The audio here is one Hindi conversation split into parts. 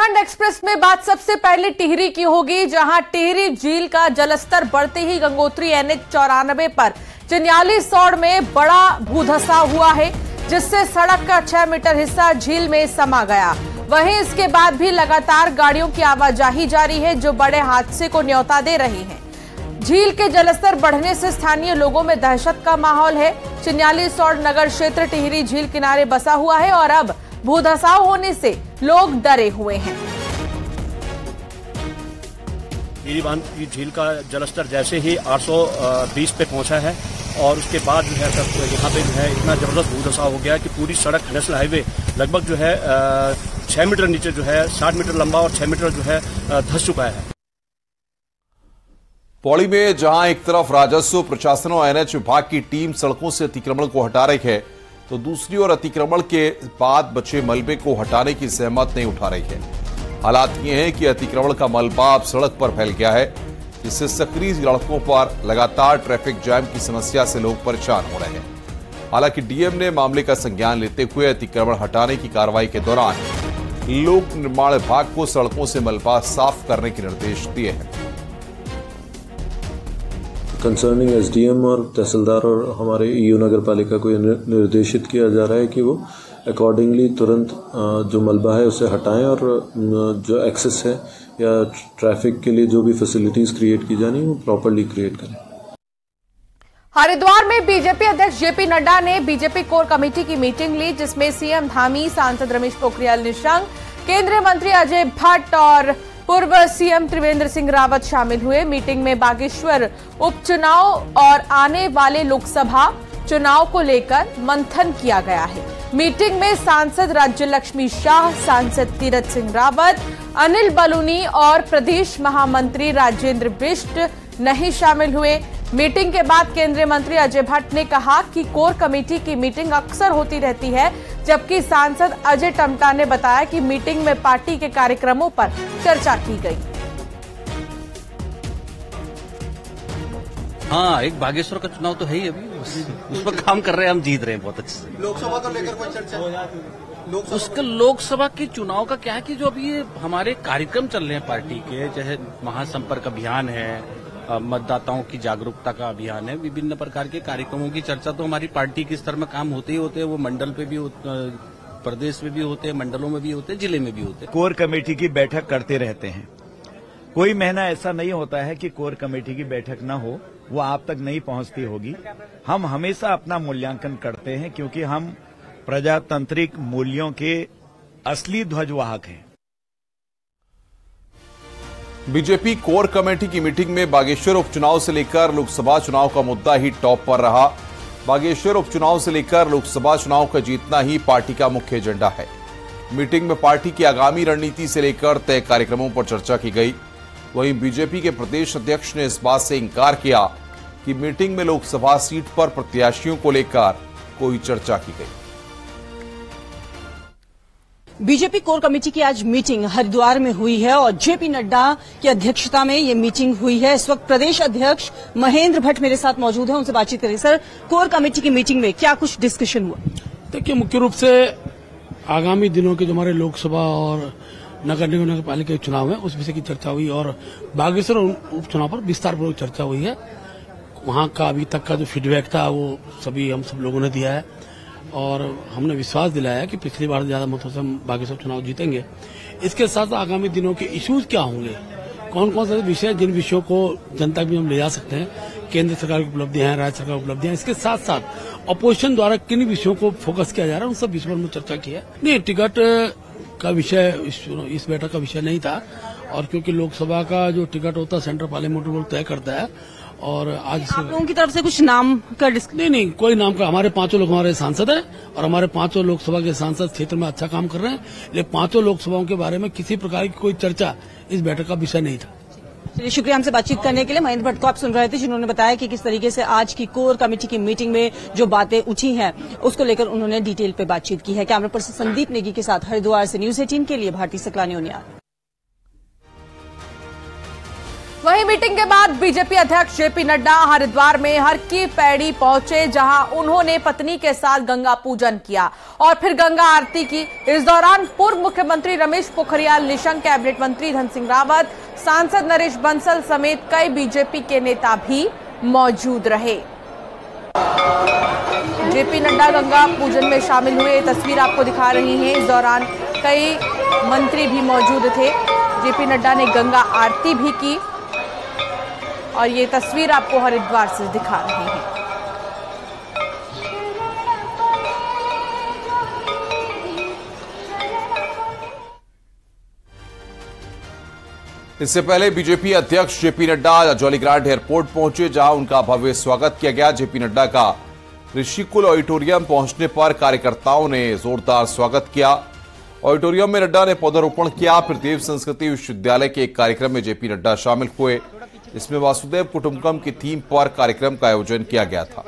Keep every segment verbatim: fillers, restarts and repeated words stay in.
बुंदेलखंड एक्सप्रेस में बात सबसे पहले टिहरी की होगी, जहां टिहरी झील का जलस्तर बढ़ते ही गंगोत्री एनएच चौरानवे पर चिन्याली सौड़ में बड़ा भूधसा हुआ है, जिससे सड़क का छह मीटर हिस्सा झील में समा गया। वहीं इसके बाद भी लगातार गाड़ियों की आवाजाही जारी है, जो बड़े हादसे को न्योता दे रही है। झील के जलस्तर बढ़ने से स्थानीय लोगों में दहशत का माहौल है। चिन्याली सौड़ नगर क्षेत्र टिहरी झील किनारे बसा हुआ है और अब भूधसाव होने से लोग डरे हुए हैं। टिहरी बांध की झील का जलस्तर जैसे ही आठ सौ बीस पे पहुंचा है और उसके बाद जो है यहाँ पे जो है इतना जबरदस्त भूधसाव हो गया कि पूरी सड़क नेशनल हाईवे लगभग जो है छह मीटर नीचे जो है साठ मीटर लंबा और छह मीटर जो है धंस चुका है। पौड़ी में जहां एक तरफ राजस्व प्रशासन और एनएच विभाग की टीम सड़कों से अतिक्रमण को हटा रही है, तो दूसरी ओर अतिक्रमण के बाद बचे मलबे को हटाने की सहमत नहीं उठा रही है। हालात ये हैं कि अतिक्रमण का मलबा अब सड़क पर फैल गया है, जिससे सक्रिय सड़कों पर लगातार ट्रैफिक जैम की समस्या से लोग परेशान हो रहे हैं। हालांकि डीएम ने मामले का संज्ञान लेते हुए अतिक्रमण हटाने की कार्रवाई के दौरान लोक निर्माण विभाग को सड़कों से मलबा साफ करने के निर्देश दिए हैं। कंसर्निंग एसडीएम और तहसीलदार और हमारे ईओ नगर पालिका को निर्देशित किया जा रहा है कि वो अकॉर्डिंगली तुरंत जो मलबा है उसे हटाएं और जो एक्सेस है या ट्रैफिक के लिए जो भी फैसिलिटीज क्रिएट की जानी है वो प्रॉपर्ली क्रिएट करें। हरिद्वार में बीजेपी अध्यक्ष जेपी नड्डा ने बीजेपी कोर कमेटी की मीटिंग ली, जिसमें सीएम धामी, सांसद रमेश पोखरियाल निशंक, केंद्रीय मंत्री अजय भट्ट और पूर्व सीएम त्रिवेंद्र सिंह रावत शामिल हुए। मीटिंग में बागेश्वर उपचुनाव और आने वाले लोकसभा चुनाव को लेकर मंथन किया गया है। मीटिंग में सांसद राज्य लक्ष्मी शाह, सांसद तीरथ सिंह रावत, अनिल बलूनी और प्रदेश महामंत्री राजेंद्र बिष्ट नहीं शामिल हुए। मीटिंग के बाद केंद्रीय मंत्री अजय भट्ट ने कहा कि कोर कमेटी की मीटिंग अक्सर होती रहती है, जबकि सांसद अजय टमटा ने बताया कि मीटिंग में पार्टी के कार्यक्रमों पर चर्चा की गई। हाँ, एक बागेश्वर का चुनाव तो है ही, अभी उस, उस पर काम कर रहे हैं, हम जीत रहे हैं बहुत अच्छे से। लोकसभा को लेकर कोई चर्चा? उसका लोकसभा के चुनाव का क्या है कि जो अभी ये हमारे कार्यक्रम चल रहे हैं पार्टी के, चाहे महासंपर्क अभियान है, मतदाताओं की जागरूकता का अभियान है, विभिन्न प्रकार के कार्यक्रमों की चर्चा तो हमारी पार्टी के स्तर में काम होते ही होते हैं। वो मंडल पे भी, प्रदेश में भी होते हैं, मंडलों में भी होते हैं, जिले में भी होते हैं। कोर कमेटी की बैठक करते रहते हैं। कोई महीना ऐसा नहीं होता है कि कोर कमेटी की बैठक न हो, वो आप तक नहीं पहुंचती होगी। हम हमेशा अपना मूल्यांकन करते हैं, क्योंकि हम प्रजातांत्रिक मूल्यों के असली ध्वजवाहक हैं। बीजेपी कोर कमेटी की मीटिंग में बागेश्वर उपचुनाव से लेकर लोकसभा चुनाव का मुद्दा ही टॉप पर रहा। बागेश्वर उपचुनाव से लेकर लोकसभा चुनाव का जीतना ही पार्टी का मुख्य एजेंडा है। मीटिंग में पार्टी की आगामी रणनीति से लेकर तय कार्यक्रमों पर चर्चा की गई। वहीं बीजेपी के प्रदेश अध्यक्ष ने इस बात से इंकार किया कि मीटिंग में लोकसभा सीट पर प्रत्याशियों को लेकर कोई चर्चा की गई। बीजेपी कोर कमेटी की आज मीटिंग हरिद्वार में हुई है और जेपी नड्डा की अध्यक्षता में ये मीटिंग हुई है। इस वक्त प्रदेश अध्यक्ष महेंद्र भट्ट मेरे साथ मौजूद हैं, उनसे बातचीत करें। सर, कोर कमेटी की मीटिंग में क्या कुछ डिस्कशन हुआ? देखिए, मुख्य रूप से आगामी दिनों के जो हमारे लोकसभा और नगर निगम नगर पालिका के चुनाव है, उस विषय की चर्चा हुई और बागेश्वर उपचुनाव पर विस्तारपूर्वक चर्चा हुई है। वहां का अभी तक का जो फीडबैक था वो सभी हम सब लोगों ने दिया है और हमने विश्वास दिलाया कि पिछली बार ज्यादा मतों से हम बागेश्वर चुनाव जीतेंगे। इसके साथ आगामी दिनों के इश्यूज क्या होंगे, कौन कौन से विषय, जिन विषयों को जनता भी हम ले जा सकते हैं, केंद्र सरकार की उपलब्धियां हैं, राज्य सरकार की उपलब्धियां, इसके साथ साथ अपोजिशन द्वारा किन विषयों को फोकस किया जा रहा है, उन सब विषयों पर हमने चर्चा की है। नहीं, टिकट का विषय इस, इस बैठक का विषय नहीं था और क्योंकि लोकसभा का जो टिकट होता है सेंट्रल पार्लियामेंट बोर्ड तय करता है और आज आप लोगों की तरफ से कुछ नाम का डिस्कशन? नहीं नहीं, कोई नाम का, हमारे पांचों लोग हमारे सांसद हैं और हमारे पांचों लोकसभा के सांसद क्षेत्र में अच्छा काम कर रहे हैं, लेकिन पांचों लोकसभाओं के बारे में किसी प्रकार की कोई चर्चा इस बैठक का विषय नहीं था। चलिए, शुक्रिया हमसे बातचीत करने के लिए। महेंद्र भट्ट को आप सुन रहे थे, जिन्होंने बताया कि किस तरीके से आज की कोर कमेटी की मीटिंग में जो बातें उठी हैं उसको लेकर उन्होंने डिटेल पे बातचीत की है। कैमरा पर्सन संदीप नेगी के साथ हरिद्वार से न्यूज एटीन के लिए भारती सकलानी उनियाल। वहीं मीटिंग के बाद बीजेपी अध्यक्ष जेपी नड्डा हरिद्वार में हर की पैड़ी पहुंचे, जहां उन्होंने पत्नी के साथ गंगा पूजन किया और फिर गंगा आरती की। इस दौरान पूर्व मुख्यमंत्री रमेश पोखरियाल निशंक, कैबिनेट मंत्री धन सिंह रावत, सांसद नरेश बंसल समेत कई बीजेपी के नेता भी मौजूद रहे। जेपी नड्डा गंगा पूजन में शामिल हुए, तस्वीर आपको दिखा रही हैं। इस दौरान कई मंत्री भी मौजूद थे। जेपी नड्डा ने गंगा आरती भी की और ये तस्वीर आपको हरिद्वार से दिखा रहे हैं। इससे पहले बीजेपी अध्यक्ष जेपी नड्डा जॉलीग्रांट एयरपोर्ट पहुंचे, जहां उनका भव्य स्वागत किया गया। जेपी नड्डा का ऋषिकुल ऑडिटोरियम पहुंचने पर कार्यकर्ताओं ने जोरदार स्वागत किया। ऑडिटोरियम में नड्डा ने पौधारोपण किया। फिर देव संस्कृति विश्वविद्यालय के एक कार्यक्रम में जेपी नड्डा शामिल हुए। इसमें वासुदेव कुटुंबकम की थीम पर कार्यक्रम का आयोजन किया गया था।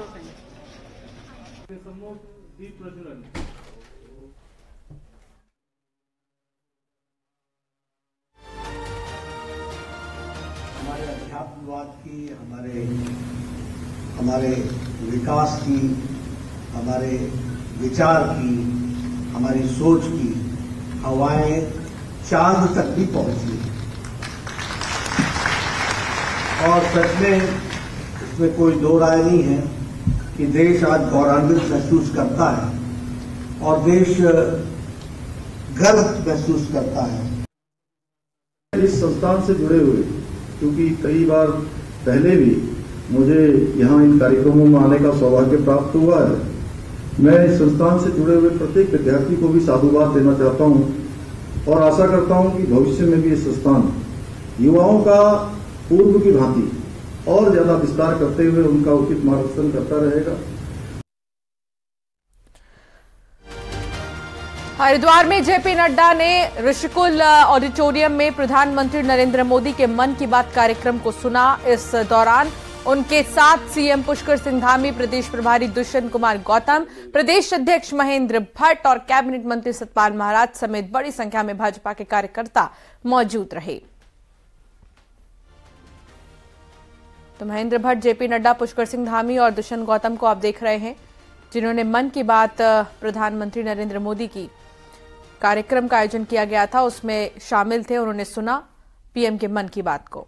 हमारे अध्यात्मवाद की, हमारे हमारे विकास की, हमारे विचार की, हमारी सोच की हवाएं चांद तक भी पहुंची और सच में इसमें कोई दो राय नहीं है कि देश आज गौरवान्वित महसूस करता है और देश गर्व महसूस करता है। इस संस्थान से जुड़े हुए, क्योंकि कई बार पहले भी मुझे यहाँ इन कार्यक्रमों में आने का सौभाग्य प्राप्त हुआ है, मैं इस संस्थान से जुड़े हुए प्रत्येक विद्यार्थी को भी साधुवाद देना चाहता हूँ और आशा करता हूँ कि भविष्य में भी ये संस्थान युवाओं का पूर्व की भांति और ज्यादा विस्तार करते हुए उनका उचित मार्गदर्शन करता रहेगा। हरिद्वार में जेपी नड्डा ने ऋषिकुल ऑडिटोरियम में प्रधानमंत्री नरेंद्र मोदी के मन की बात कार्यक्रम को सुना। इस दौरान उनके साथ सीएम पुष्कर सिंह धामी, प्रदेश प्रभारी दुष्यंत कुमार गौतम, प्रदेश अध्यक्ष महेंद्र भट्ट और कैबिनेट मंत्री सतपाल महाराज समेत बड़ी संख्या में भाजपा के कार्यकर्ता मौजूद रहे। तो महेंद्र भट्ट, जेपी नड्डा, पुष्कर सिंह धामी और दुष्यंत गौतम को आप देख रहे हैं, जिन्होंने मन की बात प्रधानमंत्री नरेंद्र मोदी की कार्यक्रम का आयोजन किया गया था उसमें शामिल थे। उन्होंने सुना पीएम के मन की बात को।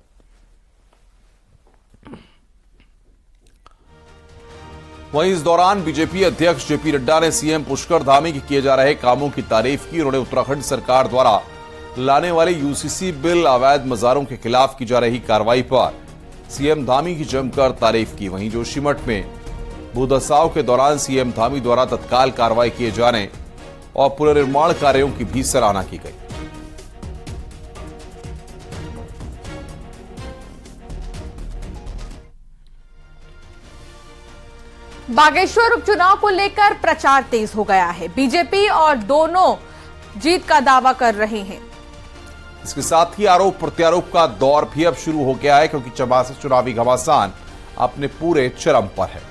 वहीं इस दौरान बीजेपी अध्यक्ष जेपी नड्डा ने सीएम पुष्कर धामी के किए जा रहे कामों की तारीफ की। उन्होंने उत्तराखंड सरकार द्वारा लाने वाले यूसीसी बिल, अवैध मजारों के खिलाफ की जा रही कार्रवाई पर सीएम धामी की जमकर तारीफ की। वहीं जोशीमठ में भूदसाव के दौरान सीएम धामी द्वारा तत्काल कार्रवाई किए जाने और पुनर्निर्माण कार्यों की भी सराहना की गई। बागेश्वर उपचुनाव को लेकर प्रचार तेज हो गया है। बीजेपी और दोनों जीत का दावा कर रहे हैं। इसके साथ ही आरोप प्रत्यारोप का दौर भी अब शुरू हो गया है, क्योंकि चुनावी घमासान अपने पूरे चरम पर है।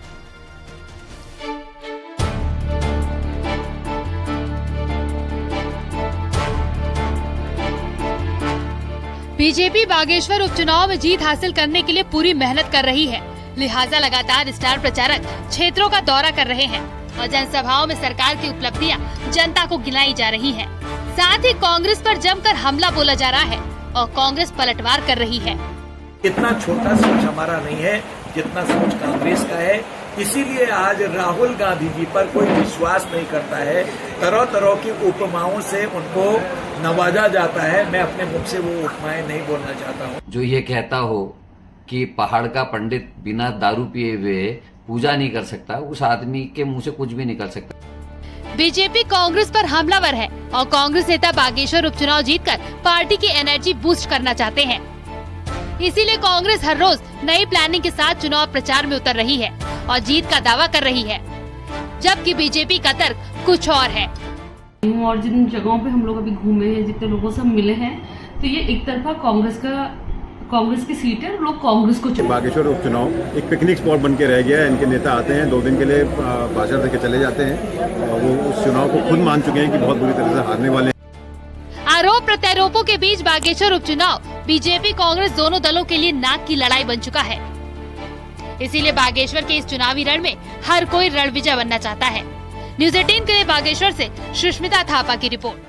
बीजेपी बागेश्वर उपचुनाव में जीत हासिल करने के लिए पूरी मेहनत कर रही है, लिहाजा लगातार स्टार प्रचारक क्षेत्रों का दौरा कर रहे हैं और जनसभाओं में सरकार की उपलब्धियां जनता को गिनाई जा रही हैं। साथ ही कांग्रेस पर जमकर हमला बोला जा रहा है और कांग्रेस पलटवार कर रही है। इतना छोटा सोच हमारा नहीं है जितना सोच कांग्रेस का है, इसीलिए आज राहुल गांधी जी पर कोई विश्वास नहीं करता है। तरह तरह की उपमाओं से उनको नवाजा जाता है। मैं अपने मुख से वो उपमाएं नहीं बोलना चाहता हूँ। जो ये कहता हो कि पहाड़ का पंडित बिना दारू पिए हुए पूजा नहीं कर सकता, उस आदमी के मुंह से कुछ भी निकल सकता। बीजेपी कांग्रेस पर हमलावर है और कांग्रेस नेता बागेश्वर उपचुनाव जीतकर पार्टी की एनर्जी बूस्ट करना चाहते हैं। इसीलिए कांग्रेस हर रोज नई प्लानिंग के साथ चुनाव प्रचार में उतर रही है और जीत का दावा कर रही है, जबकि बीजेपी का तर्क कुछ और है। और जिन जगहों पे हम लोग अभी घूमे हैं, जितने लोगों से मिले हैं, तो ये एक तरफा कांग्रेस का कांग्रेस की सीट है। लोग कांग्रेस को चुने। बागेश्वर उपचुनाव एक पिकनिक स्पॉट बन के रह गया है। इनके नेता आते हैं, दो दिन के लिए भाषण देकर चले जाते हैं और वो उस चुनाव को खुद मान चुके हैं कि बहुत बुरी तरह से हारने वाले हैं। आरोप प्रत्यारोपों के बीच बागेश्वर उपचुनाव बीजेपी कांग्रेस दोनों दलों के लिए नाक की लड़ाई बन चुका है। इसीलिए बागेश्वर के इस चुनावी रण में हर कोई रण विजय बनना चाहता है। न्यूज अठारह के लिए बागेश्वर से सुष्मिता थापा की रिपोर्ट।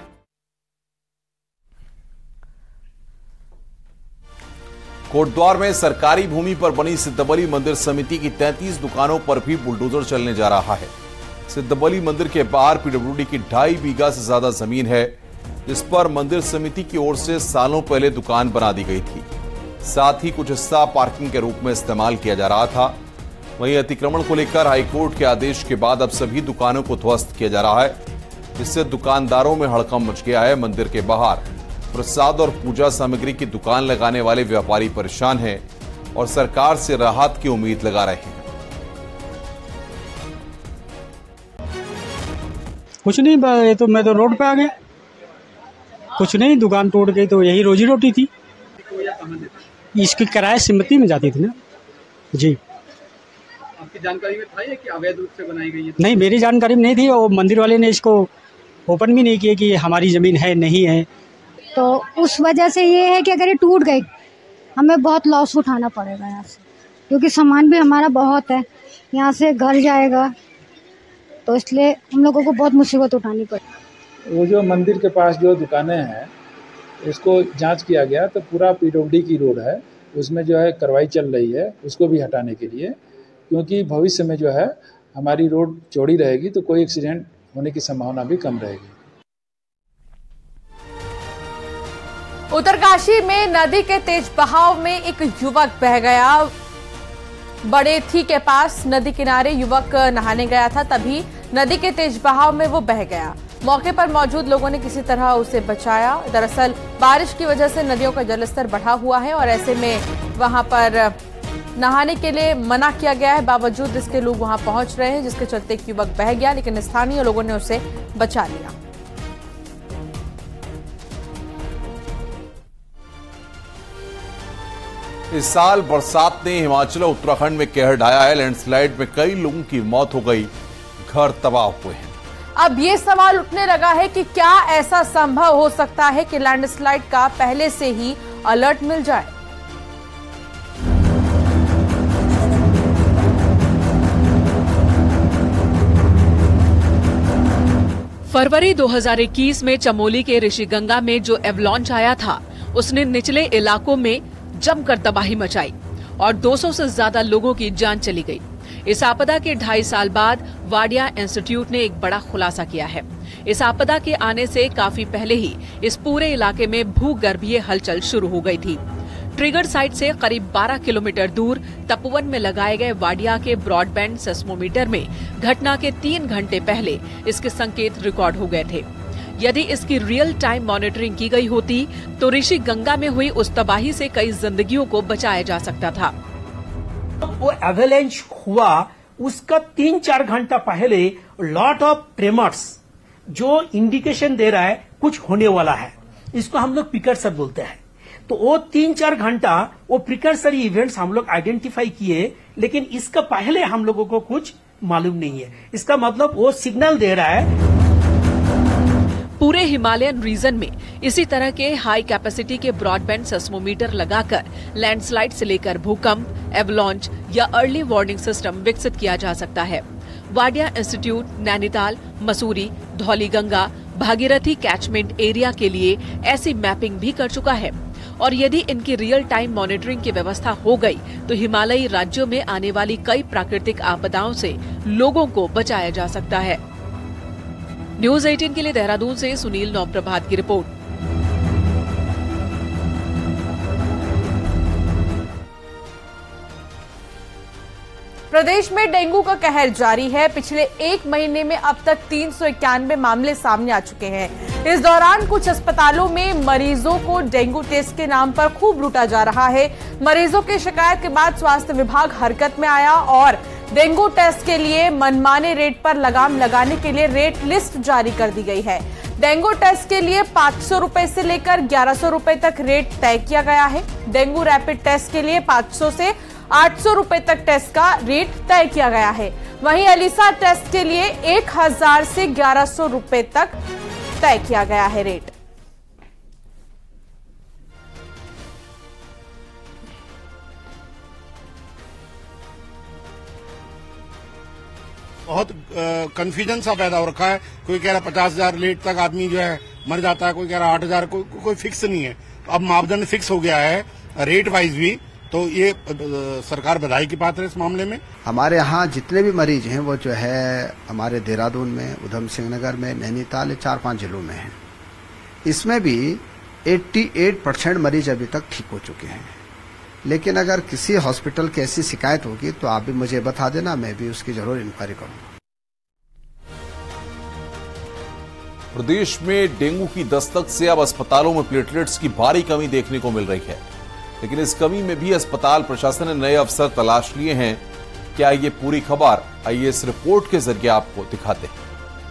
कोटद्वार में सरकारी भूमि पर बनी सिद्धबली मंदिर समिति की तैंतीस दुकानों पर भी बुलडोजर चलने जा रहा है। सिद्धबली मंदिर के बाहर पीडब्ल्यूडी की ढाई बीघा से ज्यादा जमीन है, जिस पर मंदिर समिति की ओर से सालों पहले दुकान बना दी गई थी। साथ ही कुछ हिस्सा पार्किंग के रूप में इस्तेमाल किया जा रहा था। वहीं अतिक्रमण को लेकर हाईकोर्ट के आदेश के बाद अब सभी दुकानों को ध्वस्त किया जा रहा है, जिससे दुकानदारों में हड़कंप मच गया है। मंदिर के बाहर प्रसाद और पूजा सामग्री की दुकान लगाने वाले व्यापारी परेशान हैं और सरकार से राहत की उम्मीद लगा रहे हैं। कुछ नहीं, ये तो मैं तो रोड पे आ गया। कुछ नहीं, दुकान तोड़ गई तो यही रोजी रोटी थी। इसकी किराया सिमती में जाती थी ना जी। आपकी जानकारी में था कि अवैध रूप से बनाई गई है? नहीं, मेरी जानकारी में नहीं थी। और मंदिर वाले ने इसको ओपन भी नहीं किया कि हमारी जमीन है नहीं है। तो उस वजह से ये है कि अगर ये टूट गई हमें बहुत लॉस उठाना पड़ेगा यहाँ से, क्योंकि सामान भी हमारा बहुत है, यहाँ से घर जाएगा, तो इसलिए हम लोगों को बहुत मुसीबत उठानी पड़ेगी। वो जो मंदिर के पास जो दुकानें हैं उसको जांच किया गया तो पूरा पीडब्ल्यूडी की रोड है, उसमें जो है कार्रवाई चल रही है उसको भी हटाने के लिए, क्योंकि भविष्य में जो है हमारी रोड चौड़ी रहेगी तो कोई एक्सीडेंट होने की संभावना भी कम रहेगी। उत्तरकाशी में नदी के तेज बहाव में एक युवक बह गया। बड़े थी के पास नदी किनारे युवक नहाने गया था, तभी नदी के तेज बहाव में वो बह गया। मौके पर मौजूद लोगों ने किसी तरह उसे बचाया। दरअसल बारिश की वजह से नदियों का जलस्तर बढ़ा हुआ है और ऐसे में वहां पर नहाने के लिए मना किया गया है। बावजूद इसके लोग वहां पहुंच रहे हैं, जिसके चलते एक युवक बह गया, लेकिन स्थानीय लोगों ने उसे बचा लिया। इस साल बरसात ने हिमाचल और उत्तराखंड में कहर ढाया है। लैंडस्लाइड में कई लोगों की मौत हो गई, घर तबाह हुए हैं। अब ये सवाल उठने लगा है कि क्या ऐसा संभव हो सकता है कि लैंडस्लाइड का पहले से ही अलर्ट मिल जाए। फरवरी दो हज़ार इक्कीस में चमोली के ऋषिगंगा में जो एवलांच आया था, उसने निचले इलाकों में जमकर तबाही मचाई और दो सौ से ज्यादा लोगों की जान चली गई। इस आपदा के ढाई साल बाद वाडिया इंस्टीट्यूट ने एक बड़ा खुलासा किया है। इस आपदा के आने से काफी पहले ही इस पूरे इलाके में भूगर्भीय हलचल शुरू हो गई थी। ट्रिगर साइट से करीब बारह किलोमीटर दूर तपोवन में लगाए गए वाडिया के ब्रॉडबैंड सेस्मोमीटर में घटना के तीन घंटे पहले इसके संकेत रिकॉर्ड हो गए थे। यदि इसकी रियल टाइम मॉनिटरिंग की गई होती तो ऋषि गंगा में हुई उस तबाही से कई जिंदगियों को बचाया जा सकता था। वो एवेलेंच हुआ उसका तीन चार घंटा पहले लॉट ऑफ ट्रेमर्स जो इंडिकेशन दे रहा है कुछ होने वाला है, इसको हम लोग प्रिकर्सर बोलते हैं। तो वो तीन चार घंटा वो प्रिकर्सरी इवेंट्स हम लोग आइडेंटिफाई किए, लेकिन इसका पहले हम लोगों को कुछ मालूम नहीं है। इसका मतलब वो सिग्नल दे रहा है। पूरे हिमालयन रीजन में इसी तरह के हाई कैपेसिटी के ब्रॉडबैंड सेस्मोमीटर लगाकर लैंडस्लाइड से लेकर भूकंप, एवलांच या अर्ली वार्निंग सिस्टम विकसित किया जा सकता है। Wadia institute Nainital, Mussoorie, Dhauliganga, Bhagirathi catchment area के लिए ऐसी मैपिंग भी कर चुका है और यदि इनकी रियल टाइम मॉनिटरिंग की व्यवस्था हो गई तो हिमालयी राज्यों में आने वाली कई प्राकृतिक आपदाओं से लोगों को बचाया जा सकता है। न्यूज अठारह के लिए देहरादून से सुनील नौप्रभात की रिपोर्ट। प्रदेश में डेंगू का कहर जारी है। पिछले एक महीने में अब तक तीन सौ इक्यानवे मामले सामने आ चुके हैं। इस दौरान कुछ अस्पतालों में मरीजों को डेंगू टेस्ट के नाम पर खूब लूटा जा रहा है। मरीजों की शिकायत के बाद स्वास्थ्य विभाग हरकत में आया और डेंगू टेस्ट के लिए मनमाने रेट पर लगाम लगाने के लिए रेट लिस्ट जारी कर दी गई है। डेंगू टेस्ट के लिए पाँच सौ रुपए से लेकर ग्यारह सौ रुपए तक रेट तय किया गया है। डेंगू रैपिड टेस्ट के लिए पाँच सौ से आठ सौ रुपए तक टेस्ट का रेट तय किया गया है। वहीं एलिसा टेस्ट के लिए एक हजार से ग्यारह सौ रुपए तक तय किया गया है रेट। बहुत कंफ्यूजन सा पैदा हो रखा है। कोई कह रहा पचास हजार लेट तक आदमी जो है मर जाता है, कोई कह रहा आठ हजार, कोई कोई फिक्स नहीं है। अब मापदंड फिक्स हो गया है रेट वाइज भी, तो ये सरकार बधाई की बात है इस मामले में। हमारे यहाँ जितने भी मरीज हैं वो जो है हमारे देहरादून में, उधम सिंह नगर में, नैनीताल, चार पांच जिलों में हैं। इसमें भी अट्ठासी परसेंट मरीज अभी तक ठीक हो चुके हैं। लेकिन अगर किसी हॉस्पिटल की ऐसी शिकायत होगी तो आप भी मुझे बता देना, मैं भी उसकी जरूर इंक्वायरी करूंगा। प्रदेश में डेंगू की दस्तक से अब अस्पतालों में प्लेटलेट्स की भारी कमी देखने को मिल रही है, लेकिन इस कमी में भी अस्पताल प्रशासन ने नए अवसर तलाश लिए हैं। क्या ये पूरी खबर, आइए इस रिपोर्ट के जरिए आपको दिखाते हैं।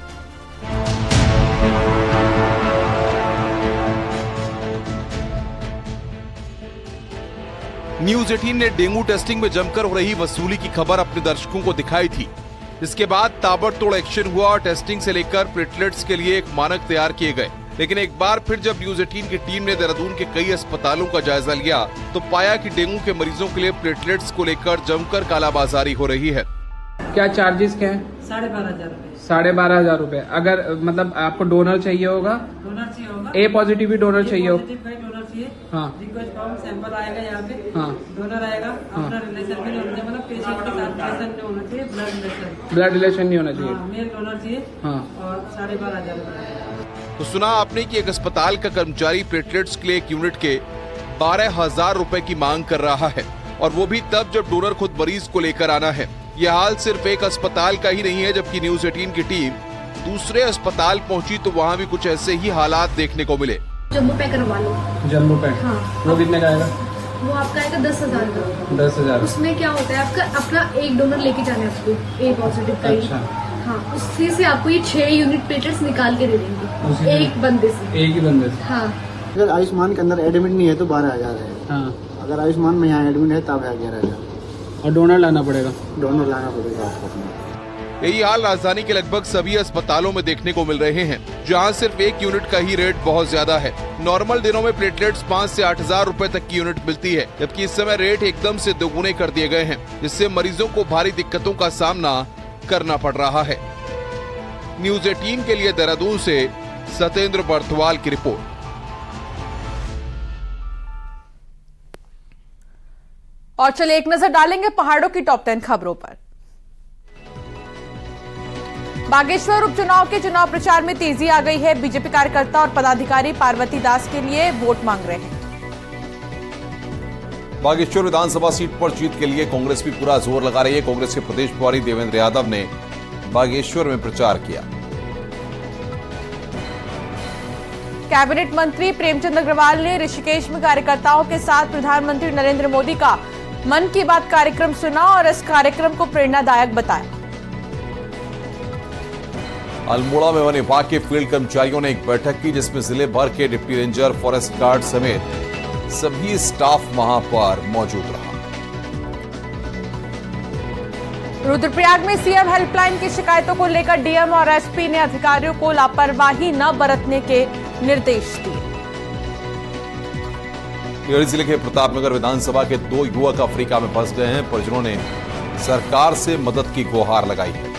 न्यूज अठारह ने डेंगू टेस्टिंग में जमकर हो रही वसूली की खबर अपने दर्शकों को दिखाई थी। इसके बाद ताबड़तोड़ एक्शन हुआ और टेस्टिंग से लेकर प्लेटलेट्स के लिए एक मानक तैयार किए गए। लेकिन एक बार फिर जब न्यूज अठारह की टीम ने देहरादून के कई अस्पतालों का जायजा लिया तो पाया कि डेंगू के मरीजों के लिए प्लेटलेट्स को लेकर जमकर कालाबाजारी हो रही है। क्या चार्जेस क्या है? साढ़े बारह हजार रूपए। साढ़े बारह हजार रूपए। अगर मतलब आपको डोनर चाहिए होगा, डोनर चाहिए होगा, ए पॉजिटिव भी डोनर चाहिए होगा, डोनर चाहिए। हाँ, रिक्वेस्ट फॉर्म सैंपल आएगा यहाँ पे। हाँ, डोनर आएगा। हाँ, अपना रिलेशन भी होना चाहिए, मतलब पेशेंट के साथ रिलेशन नहीं होना चाहिए, ब्लड रिलेशन। ब्लड रिलेशन नहीं होना चाहिए। मेल डोनर चाहिए। हाँ, और साढ़े बारह हजार रूपए। तो सुना आपने कि एक अस्पताल का कर्मचारी प्लेटलेट्स के लिए एक यूनिट के बारह हजार रूपए की मांग कर रहा है, और वो भी तब जब डोनर खुद मरीज को लेकर आना है। यह हाल सिर्फ एक अस्पताल का ही नहीं है, जबकि न्यूज अठारह की टीम दूसरे अस्पताल पहुंची तो वहां भी कुछ ऐसे ही हालात देखने को मिले। जम्बो पैक करवा लो। जम्बो पैक, हाँ। वो कितने का आएगा? वो आपका आएगा दस हजार का। दस हजार। उसमें क्या होता है, आपका अपना एक डोनर लेके जाना है आपको, ए पॉजिटिव का। अच्छा। हाँ, उससे से आपको ये छह यूनिट प्लेटलेट्स निकाल के दे देंगे एक बंदे से। एक ही बंदे से। हाँ। अगर आयुष्मान के अंदर एडमिट नहीं है तो बारह हजार है। हाँ। अगर आयुष्मान में यहाँ एडमिट है तब है ग्यारह हजार। और डोनर लाना पड़ेगा? डोनर लाना पड़ेगा आपको। यही हाल राजधानी के लगभग सभी अस्पतालों में देखने को मिल रहे हैं, जहां सिर्फ एक यूनिट का ही रेट बहुत ज्यादा है। नॉर्मल दिनों में प्लेटलेट्स पाँच से आठ हजार रूपए तक की यूनिट मिलती है, जबकि इस समय रेट एकदम से दोगुने कर दिए गए हैं, जिससे मरीजों को भारी दिक्कतों का सामना करना पड़ रहा है। न्यूज अठारह के लिए देहरादून से सत्येंद्र बर्थवाल की रिपोर्ट। और चलिए एक नजर डालेंगे पहाड़ों की टॉप टेन खबरों पर। बागेश्वर उपचुनाव के चुनाव प्रचार में तेजी आ गई है। बीजेपी कार्यकर्ता और पदाधिकारी पार्वती दास के लिए वोट मांग रहे हैं। बागेश्वर विधानसभा सीट पर जीत के लिए कांग्रेस भी पूरा जोर लगा रही है। कांग्रेस के प्रदेश प्रभारी देवेंद्र यादव ने बागेश्वर में प्रचार किया। कैबिनेट मंत्री प्रेमचंद अग्रवाल ने ऋषिकेश में कार्यकर्ताओं के साथ प्रधानमंत्री नरेंद्र मोदी का मन की बात कार्यक्रम सुना और इस कार्यक्रम को प्रेरणादायक बताया। अल्मोड़ा में वन विभाग के फील्ड कर्मचारियों ने एक बैठक की, जिसमें जिले भर के डिप्टी रेंजर, फॉरेस्ट गार्ड समेत सभी स्टाफ वहां पर मौजूद रहा। रुद्रप्रयाग में सीएम हेल्पलाइन की शिकायतों को लेकर डीएम और एसपी ने अधिकारियों को लापरवाही न बरतने के निर्देश दिए। टिहरी जिले के प्रतापनगर विधानसभा के दो युवक अफ्रीका में फंस गए हैं। परिजनों ने सरकार से मदद की गुहार लगाई है।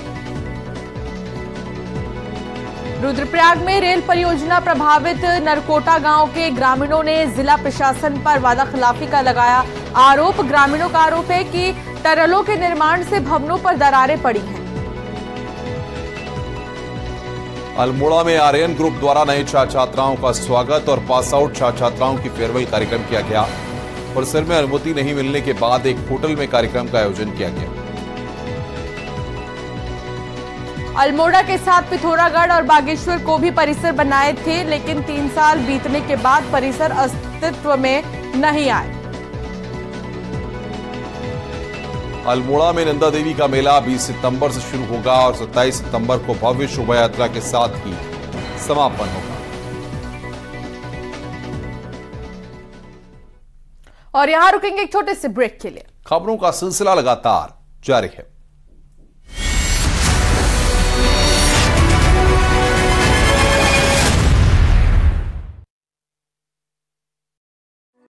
रुद्रप्रयाग में रेल परियोजना प्रभावित नरकोटा गांव के ग्रामीणों ने जिला प्रशासन पर वादाखिलाफी का लगाया आरोप। ग्रामीणों का आरोप है कि टनलों के निर्माण से भवनों पर दरारें पड़ी हैं। अल्मोड़ा में आर्यन ग्रुप द्वारा नए छात्र छात्राओं का स्वागत और पास आउट छात्र छात्राओं की फेयरवेल कार्यक्रम किया गया। परिसर में अनुमति नहीं मिलने के बाद एक होटल में कार्यक्रम का आयोजन किया गया। अल्मोड़ा के साथ पिथौरागढ़ और बागेश्वर को भी परिसर बनाए थे, लेकिन तीन साल बीतने के बाद परिसर अस्तित्व में नहीं आए। अल्मोड़ा में नंदा देवी का मेला बीस सितंबर से शुरू होगा और सत्ताईस सितंबर को भव्य शोभा यात्रा के साथ ही समापन होगा। और यहां रुकेंगे एक छोटे से ब्रेक के लिए। खबरों का सिलसिला लगातार जारी है।